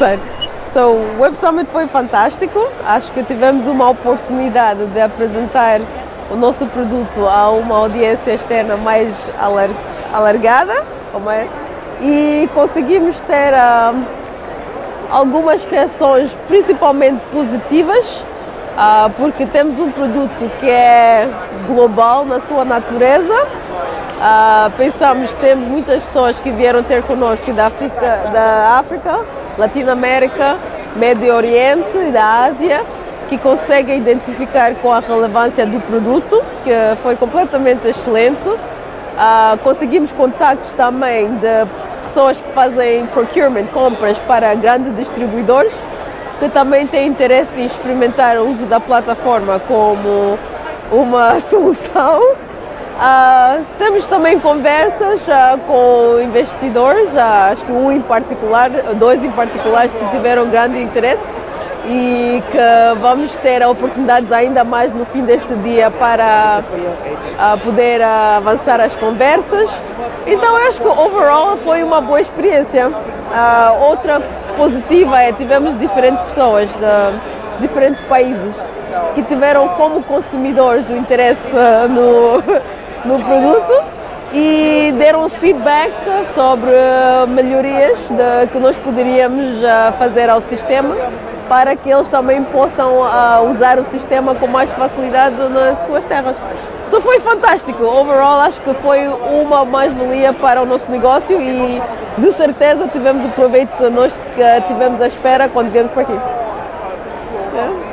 gostar. O Web Summit foi fantástico, acho que tivemos uma oportunidade de apresentar o nosso produto a uma audiência externa mais alargada e conseguimos ter algumas reações principalmente positivas, porque temos um produto que é global na sua natureza. Pensamos que temos muitas pessoas que vieram ter connosco da África, Latinoamérica, Médio Oriente e da Ásia, que conseguem identificar com a relevância do produto, que foi completamente excelente. Conseguimos contactos também de pessoas que fazem procurement, compras para grandes distribuidores, que também têm interesse em experimentar o uso da plataforma como uma solução. Temos também conversas com investidores, acho que dois em particular que tiveram grande interesse e que vamos ter oportunidades ainda mais no fim deste dia para poder avançar as conversas. Então eu acho que overall foi uma boa experiência. Outra positiva é que tivemos diferentes pessoas de diferentes países que tiveram como consumidores o interesse no produto e deram feedback sobre melhorias que nós poderíamos fazer ao sistema para que eles também possam usar o sistema com mais facilidade nas suas terras. Isso foi fantástico. Overall, acho que foi uma mais-valia para o nosso negócio e de certeza tivemos o proveito que nós tivemos à espera quando viemos por aqui.